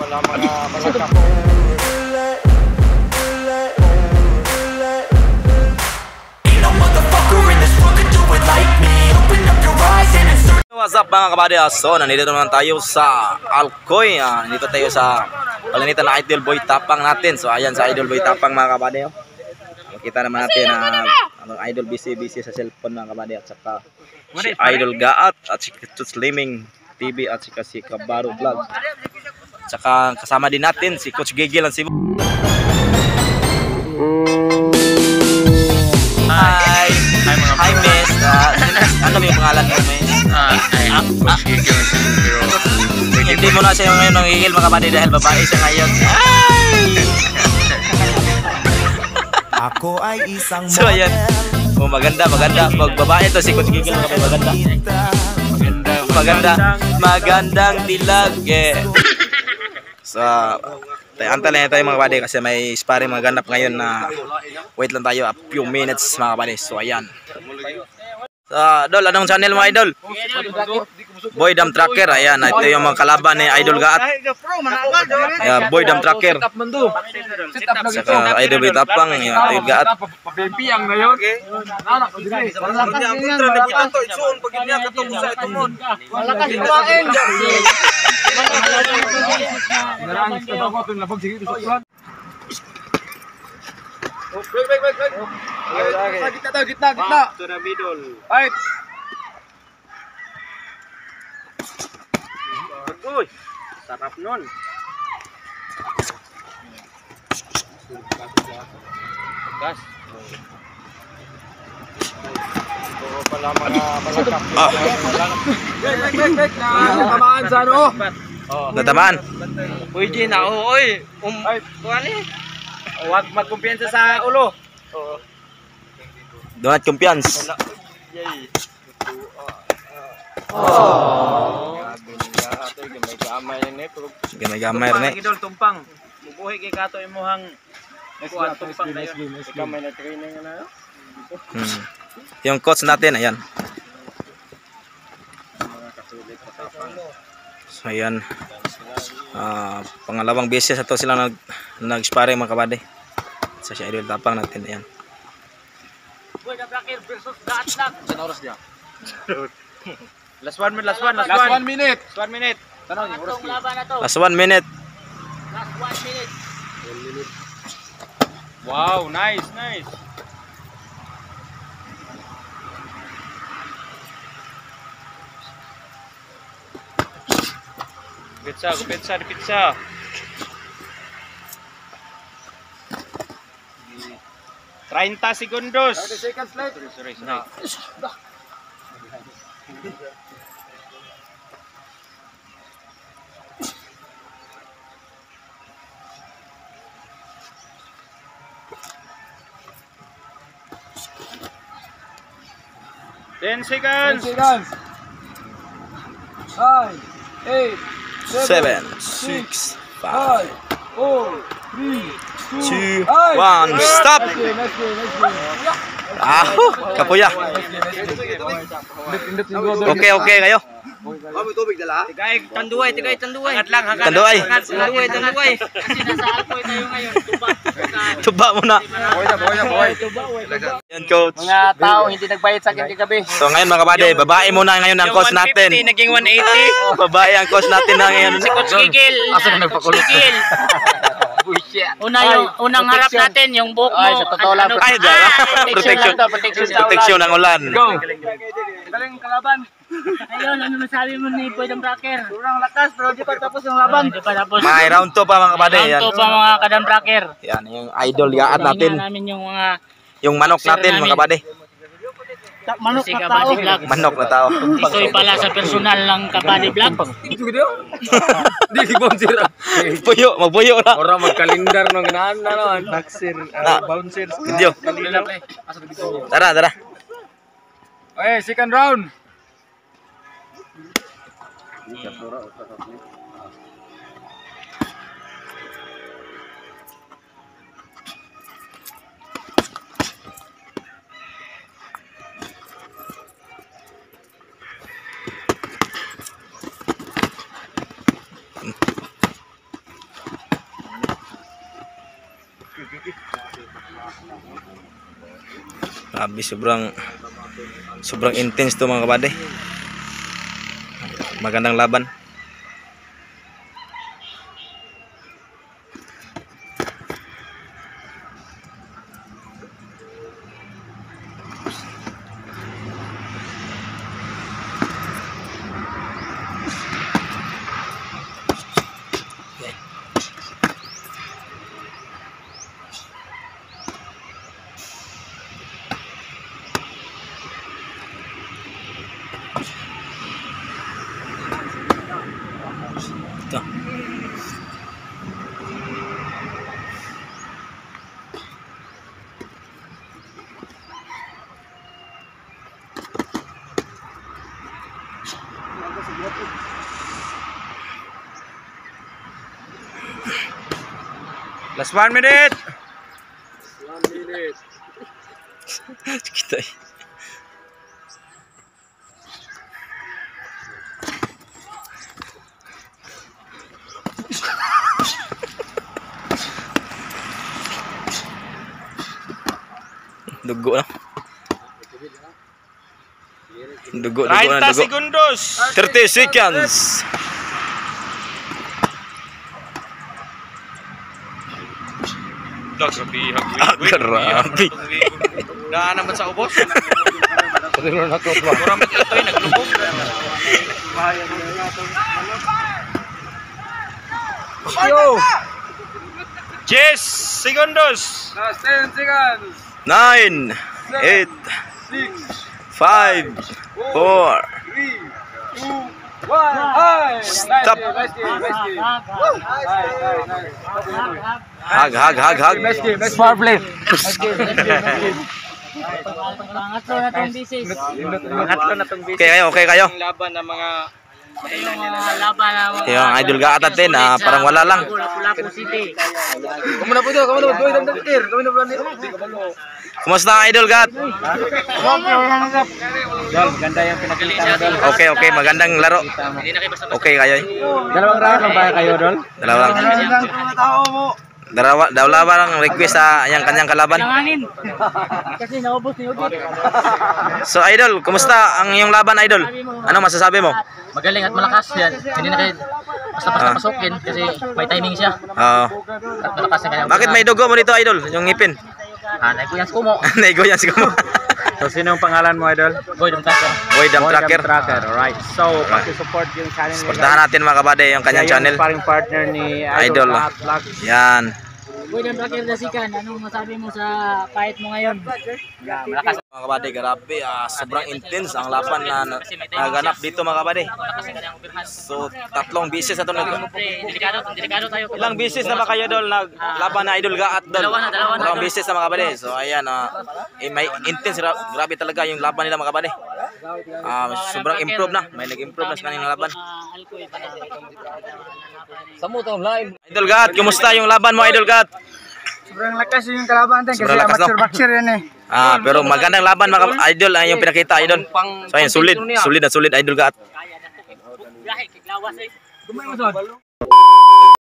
pala mga kapo. What's up mga kabady? So nandito naman tayo sa Alcoy. Nandito tayo sa palinitan na Idol Boy Tapang natin. So ayan sa Idol Boy Tapang mga kabady. Makita naman natin na Idol busy sa cellphone mga kabady. At saka si Idol Gaat at si Slimming TV at si Kabaro Vlog. At saka kasama din natin si Coach Gigil at si Hi mga Hi Miss. Ano yung pangalan mo Miss? Hindi mo na siya ngayon nangigil mga kabady dahil babae siya ngayon. Ako ay isang so ayan. Maganda. Pag babae to si Coach Gigil magandang dilag. So antay lang tayo mga kabady kasi may sparring maganap ngayon na wait lang tayo a few minutes mga kabady. So ayan. Idol, anong channel mo Idol? Boy Dam Tracker. Ayan, ito yung mga kalaban ni Idol Gaat. Boy Dam Tracker. Saka Idol Boy Tapang, Idol Gaat. Pabempiyang na yun. Gitna. To the middle. Right. Uy, sarap nun. Gas. Ito pala mga natamaan sa ano? Natamaan? Pwede na, oy. Kuwali. Huwag magkumpiyansa sa ulo. Donat kumpians. Gamay-gamay rin Idol tumpang. Mubuhi kay kato imuhang kuan tumpang na yun. Ikaw may na-training na yun. Yung coach natin, ayan. So ayan. Pangalawang beses ito sila nag-sparring mga kabady. Sa si Idol Tapang natin, ayan. Boy Dam Tracker versus Gaat lang. Saan oras niya? Last 1 minute. Tanong yung oras niya. Last 1 minute. Last 1 minute. Wow, nice. Pizza. 30 segundos. 30 seconds left. Sorry. Ten seconds. 9, 8, 7, 6, 5, 4, 2, 1, stop! Kapuya. Okay kayo. Tigay tanduay. Tanduay. Tanduay. Kasi nasa Alcoy tayo ngayon. Tuba mo na. Boy. Yan coach. Mga tao hindi nagbayad sa akin kagabi. So ngayon mga kabady, babae muna ngayon ang coach natin. Naging 180. Babae ang coach natin na ngayon. Si Coach Gigil. Asa ka nagpakulot? Gigil. Unang harap natin yung buhok mo. Ay, sa totoo lang. Ay, protection ng ulan. Go. Galing kalaban. Ayun, ano masabi mo ni Boy Dam Tracker? Kurang lakas pero di pa tapos yung laban. Hindi pa tapos. May round 2 pa mga kabady. Round 2 pa mga Kadam Tracker. Yan, yung Idol Gaat natin. Tingnan namin yung mga Yung manok natin mga kabady. manok na tao. Manok na tao. Ito'y pala sa personal ng Kabady Vlog. Ito video. Di sponsor. Magpuyo na. Ora magkalendar no ganahan na naman. Bouncer, bouncer. Video. Tara. Okay, second round. Grabe, sobrang intense to mga kabady. Magandang laban. Ito. Last 1 minute. Kita. Dugo na. Dugo na 30 dugo. segundos. 30 seconds. Grabe. Na naman sa ubos. Murang ito ay naglubog. Yo. 10 segundos. 10 seconds. 9, 8, 5, 4. Stop. Hag. Smart play. Pangatlo na tong bisis. Pangatlo na tong Okay kayo. Ang laban ng mga Yung mga laban na mga... Yung idol ka atin parang wala lang. Lapu-Lapu City. Kamu na po ito, kamu na po ito, kamu na po ito. Kumusta ang idol gat? Dol, ganda yung pinakita mo, Dol. Okay, magandang laro. Hindi na kayo basta Okay kayo. Dalawang round lang ba kayo, Dol? Dalawang. Dalawa lang request sa yung kanyang kalaban. Langanin. Kasi naubos ni Udit. So idol, kumusta ang iyong laban idol? Ano masasabi mo? Magaling at malakas yan. Hindi na kayo basta-basta pasukin kasi may timing siya. Oo. At malakas na kaya. Bakit may dugo mo dito idol? Yung ngipin. Naikuyan sa kumo. Naigo yan siguro. So, sino ang pangalan mo, Idol? Boy, dong tracker. Boy Dam Tracker. Alright. So, paki-support yung channel nila. Supportahan natin mga kabady yung kanyang Siya channel. yung sparring partner ni Idol. Idol Vlog. Yan. Boy, dong tracker dasikan. Anong masabi mo sa fight mo ngayon? Malakas. Mga kabady, grabe. Sobrang intense ang laban na naganap dito mga kabady. Kasi kanyang overhand. So, 3 beses na ito. Delikado tayo. Ilang beses na ba kayo dol naglaban na idol ka at dol? Dalawa na. Dalawang beses na mga kabady. So ayan, may intense, grabe talaga yung laban nila mga kabady. Sobrang improve na. May nag-improve na sa kanilang laban. Alcoy pa na. Idol Gat, kumusta yung laban mo Idol Gat? Sobrang lakas yung kalaban natin kasi Sobrang lakas, no? amateur-boxer yan eh. Pero magandang laban mga idol yung pinakita idol. So ayan, solid Idol Gat. Biyahe, kiglawas eh.